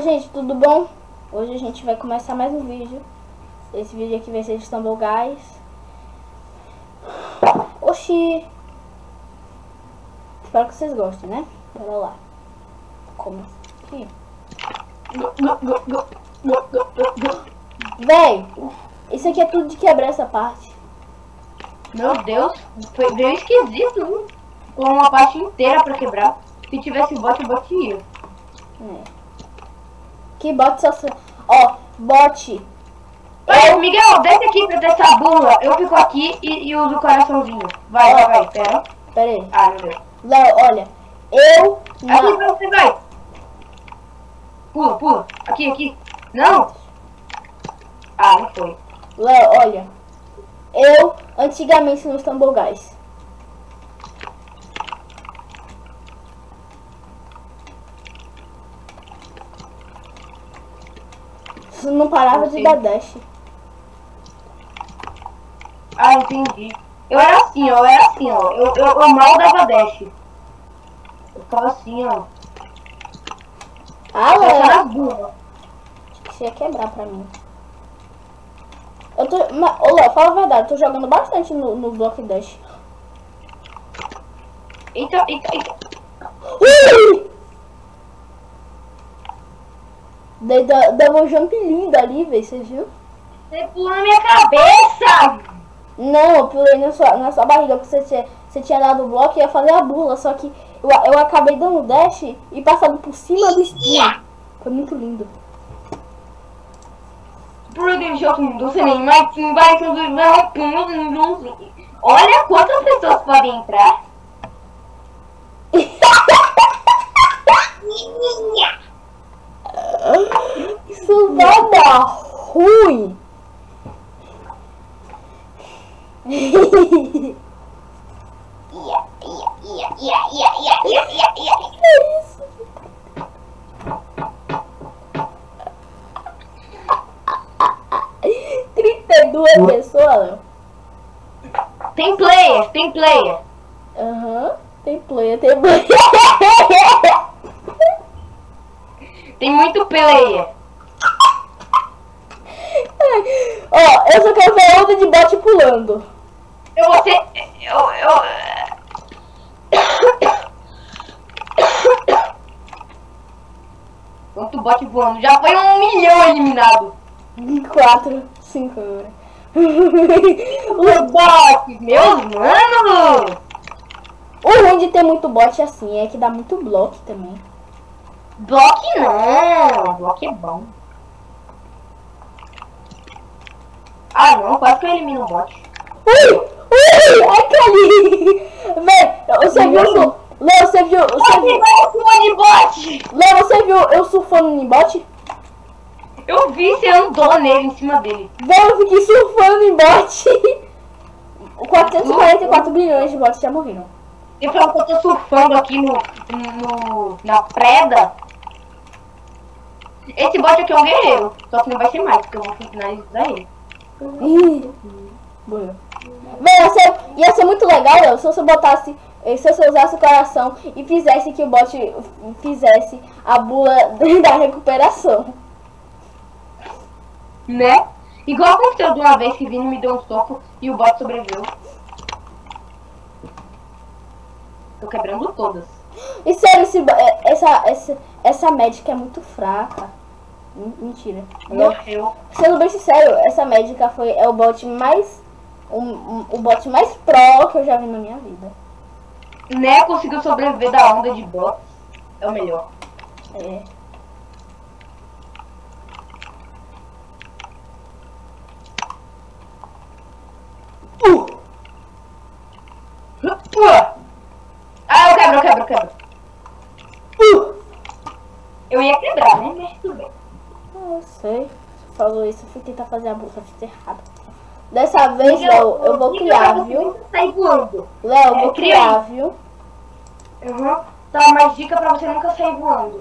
gente, tudo bom? Hoje a gente vai começar mais um vídeo. Esse vídeo aqui vai ser de Stumble Guys. Oxi! Espero que vocês gostem, né? Bora lá. Como aqui? Véi, isso aqui é tudo de quebrar essa parte. Meu Deus, foi bem esquisito. Com uma parte inteira pra quebrar. Se tivesse bot, eu batia. Que bot só... Ó, bot. Ei, Miguel, desce aqui pra testar a bula. Eu fico aqui e uso o coraçãozinho. Vai, pera. Pera aí. Ah, meu Deus. Léo, olha. Eu... Aqui pra você, vai. Pula. Aqui. Não. Ah, não foi. Léo, olha. Eu, antigamente no Stumble Guys. Você não parava de dar dash. Ah, entendi. Eu era assim, ó. Eu mal dava dash. Eu ficava assim, ó. Ah, Essa Léo. era burra. Acho que você ia quebrar pra mim. Eu tô... Ô, Léo, fala a verdade. Eu tô jogando bastante no Block Dash. Eita. Ui! Deu um jump lindo ali, velho. Você viu? Você pulou na minha cabeça! Não, eu pulei na sua barriga, porque você tinha dado o bloco e ia fazer a bula, só que eu acabei dando dash e passando por cima do espinho. Foi muito lindo. Olha quantas pessoas podem entrar. Isso vai dar ruim. Isso. É 32 pessoas, Léo. Tem player. Aham, tem player. Tem muito player. Ó, eu só quero ver a onda de bot pulando. Eu vou ser... Quanto bot voando? Já foi 1 milhão eliminado. 4, 5 agora. Os bots, meus mano. O ruim de ter muito bot assim é que dá muito bloco também. Block não. Block é bom. Ah não, quase que eu elimino o bot. Ui, aquele. Véi, você viu? Léo, você viu? Léo, você viu eu surfando no bot? Eu vi, você andou nele, em cima dele. Véi, eu fiquei surfando em bot. 444 bilhões de bots já morreram. Você falou que eu tô surfando aqui na preda. Esse bot aqui é um guerreiro. Só que não vai ser mais, porque eu vou finalizar ele. Ih, boa. Véi, ia ser muito legal, Léo, se você botasse... Se você usasse o coração e fizesse que o bot fizesse a bula da recuperação. Né? Igual aconteceu de uma vez que Vini me deu um soco e o bot sobreviveu. Tô quebrando todas. E sério, essa médica é muito fraca. Mentira. Morreu. Sendo bem sincero, essa médica é o bot mais... o bot mais pro que eu já vi na minha vida. Né? Conseguiu sobreviver da onda de bots. É o melhor. É. Ah, eu quebro. Eu ia quebrar, né? Mas tudo bem. Eu sei. Você falou isso, eu fui tentar fazer a bolsa, fiz errado. Dessa vez, Léo, eu vou criar, viu? Sair voando. Léo, eu vou criar, viu? Uhum. Tá, mais dica pra você nunca sair voando.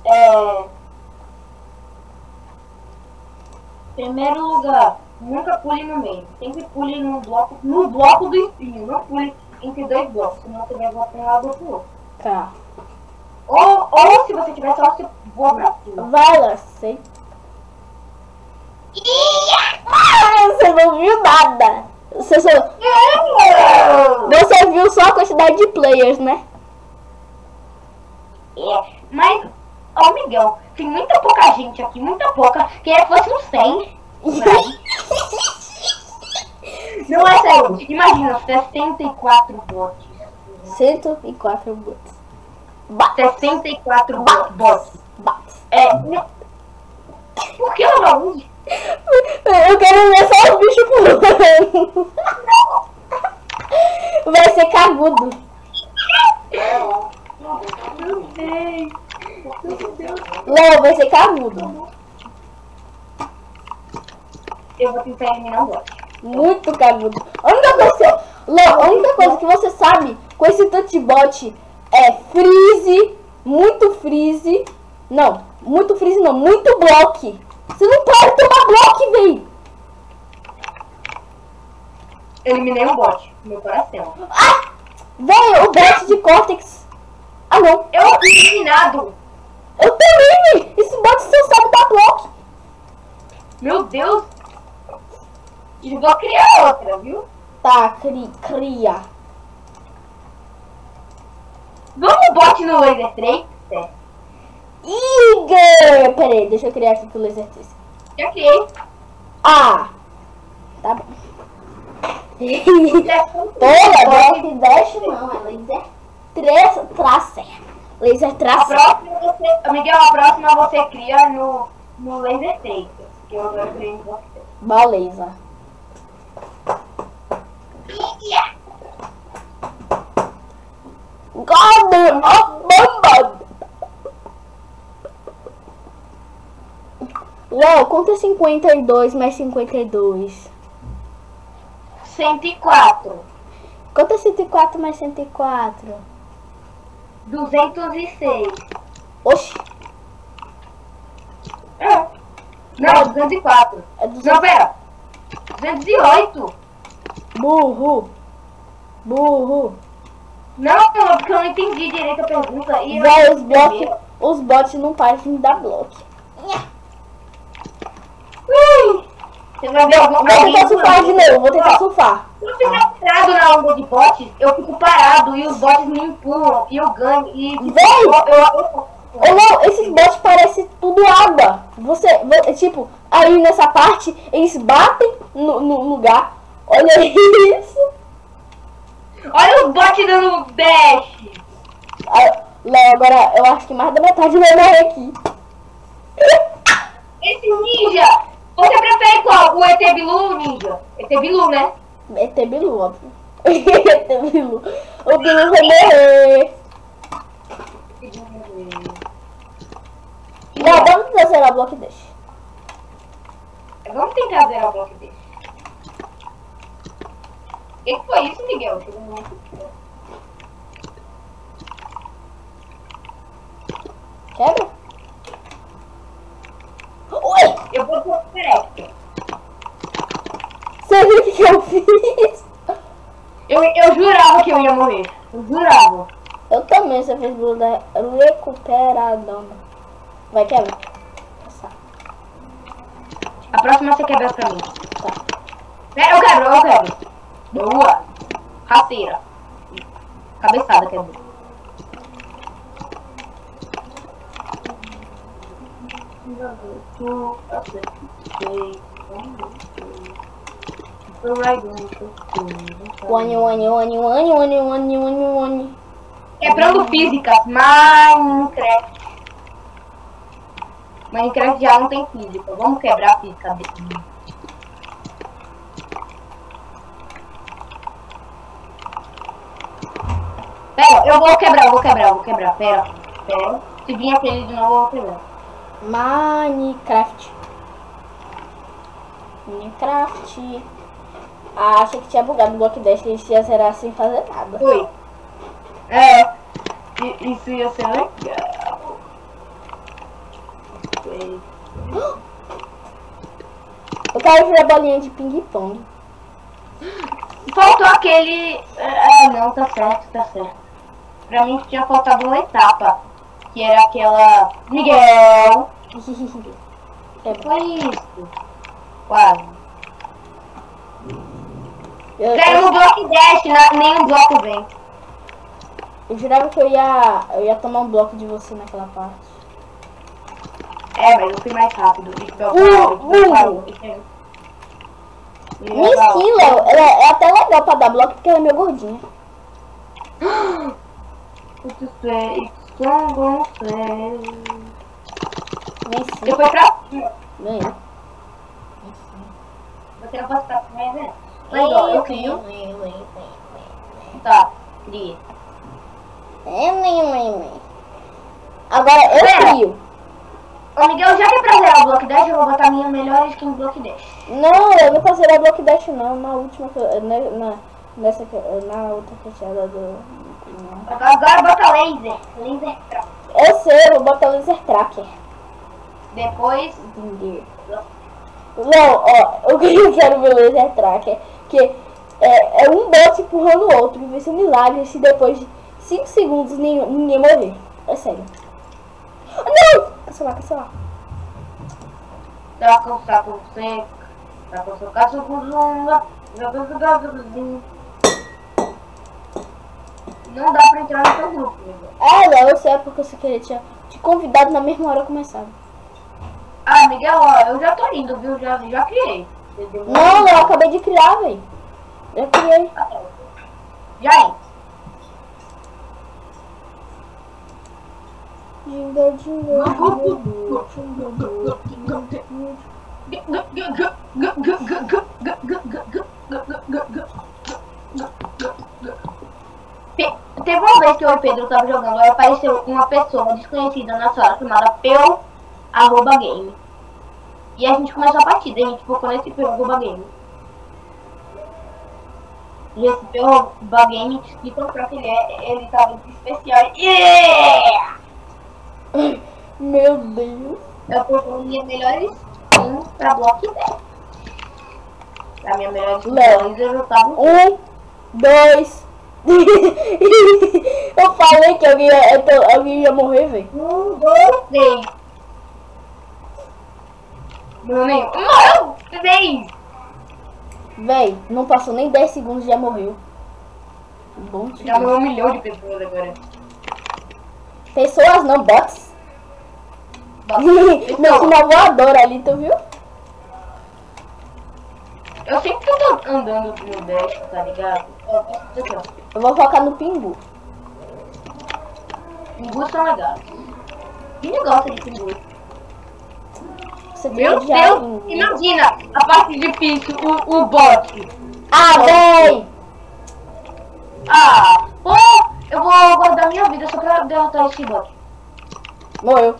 Primeiro lugar, nunca pule no meio. Sempre pule no bloco do espinho. Não pule entre dois blocos, senão você vai voar pra um lado ou pro outro. Tá. Ou se você tiver só, você voa pra cima. Vai lá, sei. Você não viu nada. Você viu só a quantidade de players, né? Mas, ó, Miguel, tem muita pouca gente aqui, muita pouca. Queria que fosse uns 100. Não é sério. Imagina, 64 bots. 104 bots. 64 bots. Bots. Por que eu não uso? Eu quero ver só os bichos pulando. Vai ser cagudo. Não sei. Léo, vai ser cagudo. Eu vou tentar eliminar o bot. Muito cagudo. Léo, a única coisa que você sabe com esse tanto de bot é freeze, muito freeze. Não, muito freeze não, muito bloque. Você não pode tomar bloque, véi. Eliminei o bot, meu coração. Ah! Véi, o bot de Cortex. Ah, não. Eu fui eliminado. Eu também, véi. Esse bot só sabe dar bloque. Meu Deus. Eu vou criar outra, viu? Tá, cria. Vamos bot no Laser 3? Igor! Pera aí, deixa eu criar aqui pro Laser 3. Já criei. Ah! Tá bom. Toda Block Dash não, é Laser 3 tracer. Laser A tracer. próxima você, Miguel, a próxima você cria no Laser 3. Que eu agora criei no Block 3. Beleza. God of Bomba! Léo, conta 52 mais 52. 104. Conta 104 mais 104. 206. Oxi. Não, 204. É Não, 200. pera. 208. Burro. Não, porque eu não entendi direito a pergunta. E Véi, os bots não param de dar bloco. Você vai ver alguma Vou tentar surfar de novo, vou tentar surfar. Se eu ficar parado na onda de bots, eu fico parado e os bots me empurram e eu ganho. E Ô, não, esses bots parecem tudo água. Tipo, aí nessa parte, eles batem no lugar. Olha isso. Olha os bots dando dash. Léo, agora eu acho que mais da metade vai morrer aqui. Esse ninja, você prefere qual? O ET Bilu, ninja? ET Bilu, né? ET Bilu, óbvio. ET Bilu. O Bilu vai morrer. Léo, vamos zerar o bloco deixa. Vamos tentar zerar o bloco dele. O que foi isso, Miguel? Quebra? Oi! Eu vou pro Super. Você viu o que eu fiz? Eu jurava que eu ia morrer. Eu jurava. Eu também, você fez bluda recuperadona. Vai, quebra. A próxima você quebra pra mim. Tá. Eu quebro. Boa. Rasteira. Cabeçada quebrou. One. Quebrando físicas. Minecraft. Minecraft já não tem física. Vamos quebrar a física dele. Pera, eu vou quebrar. Pera. Se vir aquele de novo, eu vou quebrar. Minecraft. Ah, achei que tinha bugado o bloco 10, que a gente ia zerar sem fazer nada. Foi. Isso ia ser legal. Eu quero ver a bolinha de ping-pong. Faltou aquele... não, tá certo. Pra mim tinha faltado uma etapa. Que era aquela... Miguel! É, Foi isso. Quase. Quero um bloco dash, nenhum bloco vem. eu jurava que eu ia tomar um bloco de você naquela parte. É, mas eu fui mais rápido. Minha skin, Léo, ela é até legal pra dar bloco porque ela é meio gordinha. Minha skin, Depois pra cima. ganhei. Você não pode ficar com mais, né? Mas ó, eu crio. Tá, cria. Agora eu crio. Ô Miguel, já que é pra zerar o bloco dash, eu vou botar minha melhor skin no bloco dash. Não, eu não passei a bloco dash não, na última, na outra fechada do... Agora bota laser. Laser track. Eu sei, eu vou botar o laser tracker. Depois... Entender. Não, ó, o que eu quero ver o laser tracker, que é um bot empurrando o outro, e vai ser um milagre se depois de 5 segundos ninguém morrer. É sério. Não! Cancelar. Tá com saco seco. Tá com seu caso com zumba. Não dá pra entrar no seu grupo, Miguel. Léo, eu sei porque você queria te convidado na mesma hora que começava. Ah, Miguel, ó, eu já tô indo, viu? Já criei. Não, eu acabei de criar, velho. Já criei. Já é. Teve uma vez que eu e o Pedro tava jogando, aí apareceu uma pessoa desconhecida na sala chamada Peu@game. E a gente começou a partida, a gente focou nesse Peu@game. E esse Peu@game de tão fraco ele tava de especial. Yeah! Meu Deus. Eu procuro minha melhor skin pra bloco 10. Pra minha melhor skin eu tava... 1, 2... Eu falei que alguém ia morrer, velho. 1, 2, 3. Morreu 3. Véi, não passou nem 10 segundos e já morreu. Bom, Já morreu 1 milhão de pessoas agora. Pessoas não, bots. Meu uma voadora ali, tu viu? Eu sempre tô andando no dash, tá ligado? Eu vou focar no Pingu. Pingus são legais. Quem gosta de pingus? Você tem Meu que Deus, imagina a parte difícil, o bot. Ah, véi! Ah, pô, eu vou guardar minha vida só pra derrotar esse bot. Morreu.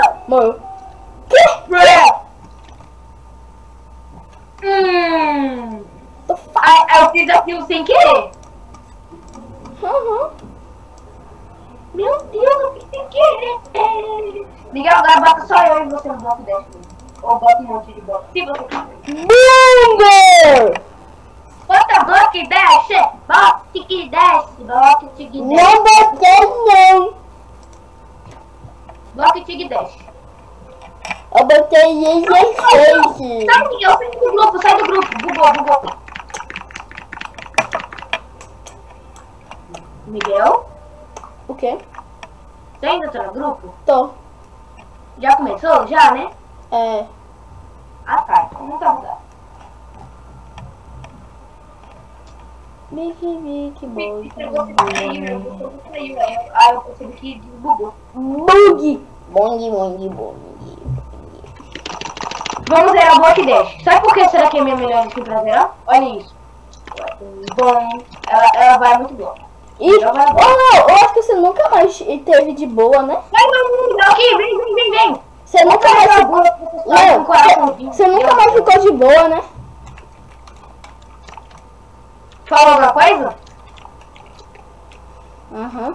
Eu fiz aquilo sem querer. Uhum. Meu Deus, eu fiz sem querer. Miguel, agora bota só eu e você no bloco 10. Ou bota um monte de bloco. Se você quiser. Boomer! Bota bloco 10. Bloco que desce. Bloco que desce. Não botei, não. Bloco que desce. Eu botei 16. Sai, Miguel, sai do grupo, sai do grupo. Bugou. Miguel? O quê? Você ainda tá no grupo? Tô. Já começou? Já, né? É. Ah, tá. Não tá mudado. Bique, bug. Aí eu percebi que desbugou. Bug. Bong. Vamos zerar o bloco 10. Sabe por que será que é minha melhor skin pra zerar? Olha isso. Bom, ela vai muito boa. E, eu acho que você nunca mais teve de boa, né? Vai, aqui, vem. Você nunca mais você nunca mais ficou de boa, né? Fala alguma coisa? Aham.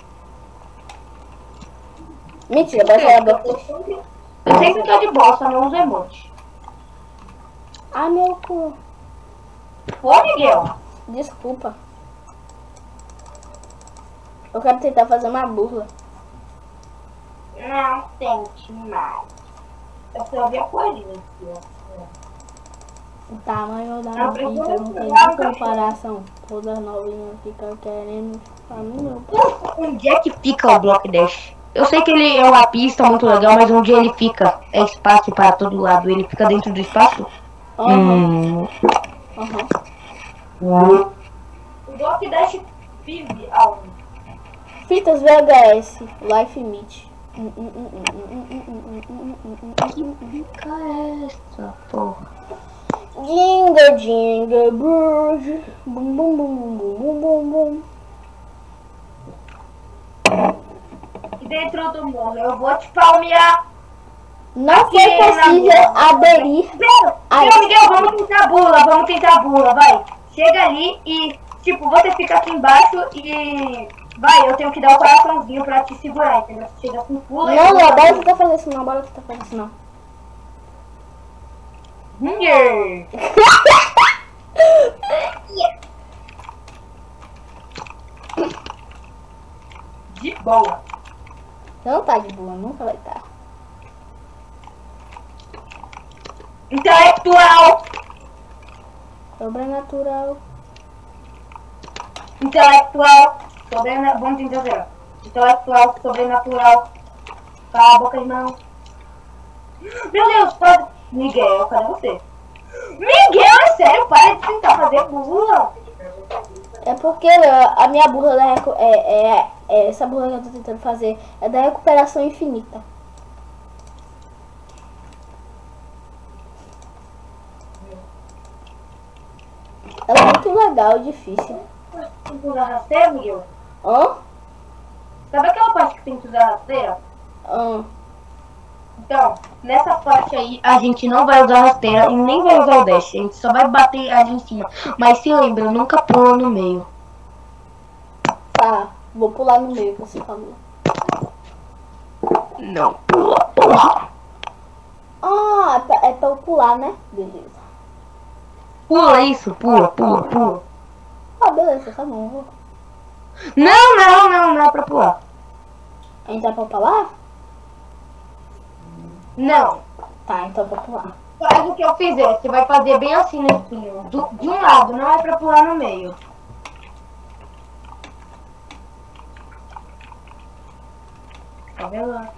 Mentira, vai falar da... Eu sempre tô de boa, só não uso emote. Ah, meu cu. Ô, Miguel. Desculpa. Eu quero tentar fazer uma burla. Não tente mais. Eu só vi a coelhinha aqui, ó. O tamanho da Não pizza precisa não tem tirar nem o cachorro. comparação. Todas novinhas ficam querendo pra mim, meu. Onde é que fica o Block Dash? Eu sei que ele é uma pista muito legal, mas onde ele fica? É espaço para todo lado. Ele fica dentro do espaço? Aham. O Block Dash vive aonde? Fitas VHS, Life Meet. Que pica é essa, porra? Jingle, jingle, bird. Bum, bum, bum, bum, bum, bum, bum. E dentro do morro eu vou te palmear. Não foi possível aderir a Miguel, vamos tentar bula, vai. Chega ali e, tipo, você fica aqui embaixo e... Vai, eu tenho que dar o coraçãozinho pra te segurar, entendeu? Você chega com pula Não, não, bora tentar fazer isso não, bora tentar fazer isso não. De boa. Não tá de boa, nunca vai estar. Intelectual. Sobrenatural. Intelectual. Vamos tentar ver. Intelectual, sobrenatural. Cala a boca, irmão. Meu Deus, pode... Miguel, cadê você? Miguel, é sério, para de tentar fazer bula. É porque a minha burra da essa burra que eu tô tentando fazer é da recuperação infinita. Ela é muito legal e difícil. Tem que usar rasteira, Miguel? Hã? Sabe aquela parte que tem que usar rasteira? Hã? Então, nessa parte aí, a gente não vai usar rasteira e nem vai usar o dash. A gente só vai bater ali em cima. Mas se lembra, nunca pula no meio. Tá, vou pular no meio que você falou. Não pula, porra. Ah, é pra eu pular, né? Beleza. Pula isso, pula. Ah, beleza, tá bom. Vou. Não é pra pular. A gente tá pra pular? Não. Tá, então vou pular. Faz o que eu fizer. Você vai fazer bem assim no espinho. De um lado, não é pra pular no meio. Tá vendo lá?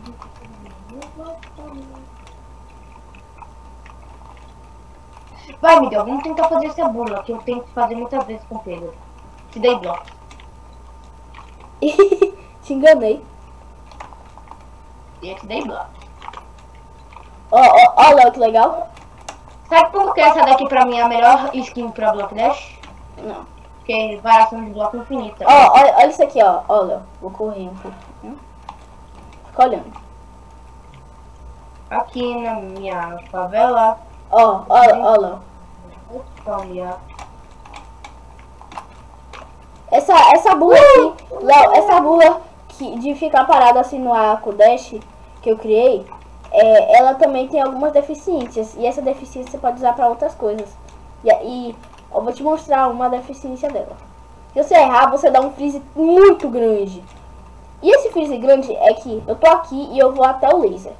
Vai, Miguel, vamos tentar fazer essa bula, que eu tenho que fazer muitas vezes com o Pedro. Te dei bloco. Te enganei. E eu te dei bloco. Ó, Léo, que legal. Sabe por que essa daqui pra mim é a melhor skin pra Block Dash? Não. Porque é variação de bloco infinita. Ó, olha isso aqui, ó. Ó, Léo. Vou correr um pouquinho. Fica olhando. Aqui na minha favela. Ó, Léo. Olha. Essa burra aqui, Léo, essa burra de ficar parada assim no arco dash que eu criei, ela também tem algumas deficiências. E essa deficiência você pode usar pra outras coisas. E eu vou te mostrar uma deficiência dela. Se você errar, você dá um freeze muito grande. E esse freeze grande é que eu tô aqui e eu vou até o laser.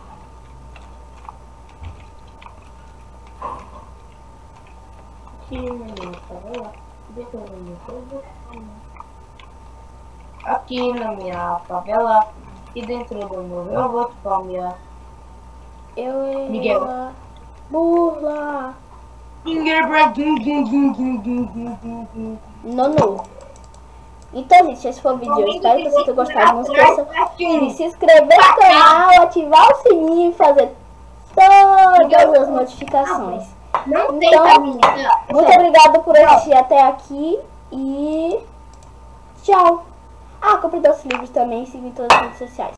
Aqui na minha favela e dentro do morro eu vou te palmear. Miguel. Burla. Nono. Então, gente, esse foi o vídeo. Eu espero que vocês tenham gostado. Não esqueçam de se inscrever no canal, ativar o sininho e fazer todas as notificações. Então, muito obrigada por assistir até aqui e tchau. Ah, compre dois livros também e siga em todas as redes sociais.